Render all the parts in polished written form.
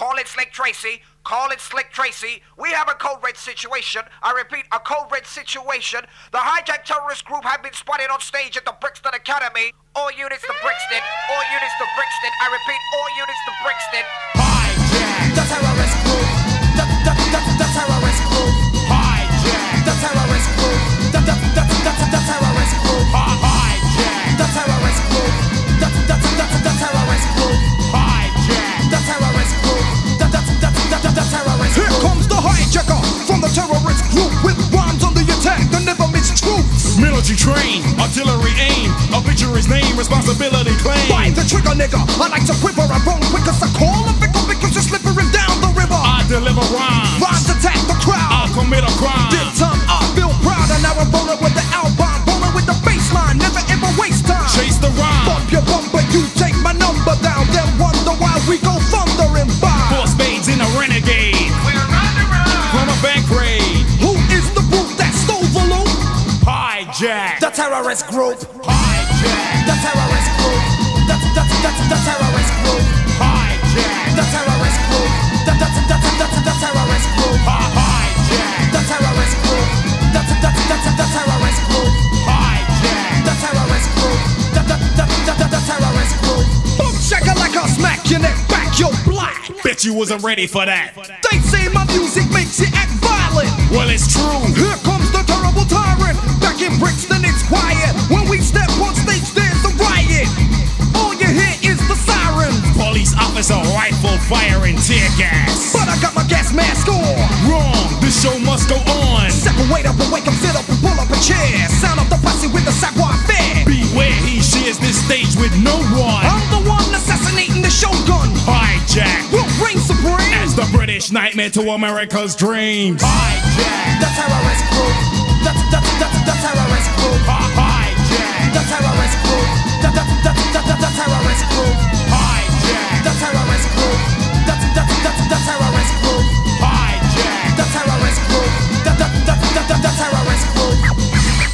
Call it Slick Tracy. Call it Slick Tracy. We have a code red situation. I repeat, a code red situation. The hijacked terrorist group have been spotted on stage at the Brixton Academy. All units to Brixton. All units to Brixton. I repeat, all units to Brixton. Hijack. The terrorist group. The terrorist group. Hijack. The terrorist group. The terrorist group. Hijack. The terrorist group. The terrorist group. Hijack. The terrorist group. The terrorist group. Here comes the hijacker from the terrorist group with rhymes on the attack that never miss troops. Military train, artillery aim, obituary's name, responsibility claim. By the trigger, nigga, I like to quiver and roam quick as I call a pickle because you're slipping down the river. I deliver rhymes. Rhymes attack the crowd. I'll commit a crime. This time I feel proud and now I'm rolling with the album, rolling with the baseline, never ever waste time. Chase the rhyme. Bump your bumper, you take my number down, then wonder why we go thundering by. Four spades in a renegade. We're on the run. From a bank raid. Who is the brute that stole the loot? Hijack. The terrorist group. Hijack. The terrorist group. The terrorist group. Hijack. The terrorist group. The terrorist group. Hijack. The terrorist group. The terrorist group. Hijack. The terrorist group. The terrorist group. Boom shaka like a smack your neck back, yo black. Bet you wasn't ready for that. They say my music makes you act violent. Well, it's true. Here comes the terrible tyrant. Back in Brixton it's quiet. When we step on stage there's a riot. All you hear is the sirens. Police officer rifle firing tear gas. But I got my gas mask on. Wrong. This show must go on. Separate up and wake up, sit up and pull up a chair. Sound up the posse with the savoir faire. Beware, he shares this stage with no one. I'm the one assassinating the shogun. Hijack. We'll reign supreme. As the British nightmare to America's dreams. Hijack. The terrorist group. The terrorist group. Hijack. The terrorist group. The terrorist group. Hijack. The terrorist group. The terrorist group. Hijack. The terrorist group. The terrorist group.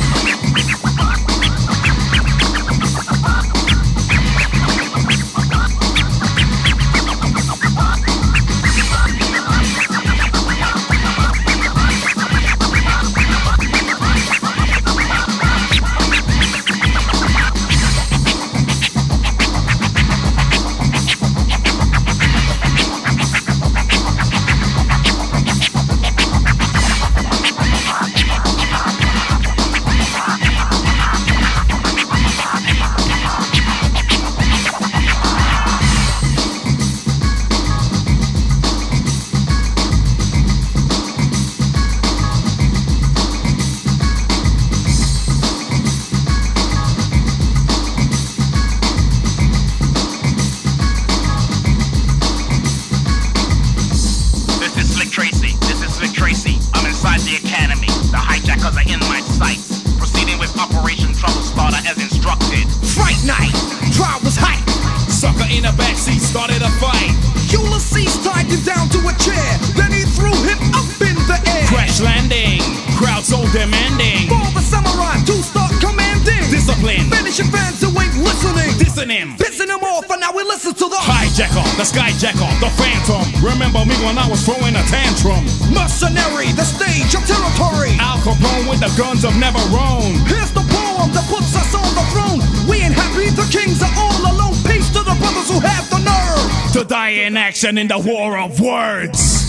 In a backseat started a fight. Ulysses tied him down to a chair. Then he threw him up in the air. Crash landing, crowd so demanding. For the samurai to start commanding. Discipline, finishing fans who ain't listening. Dissing him, pissing him off, and now we listen to the hijacker, the skyjacker, the phantom. Remember me when I was throwing a tantrum. Mercenary, the stage of territory. Al Capone with the guns of never roam. Here's the poem that puts us on the throne. We ain't happy, the kings are all alone. Peace to the brothers who have the nerve to die in action in the war of words.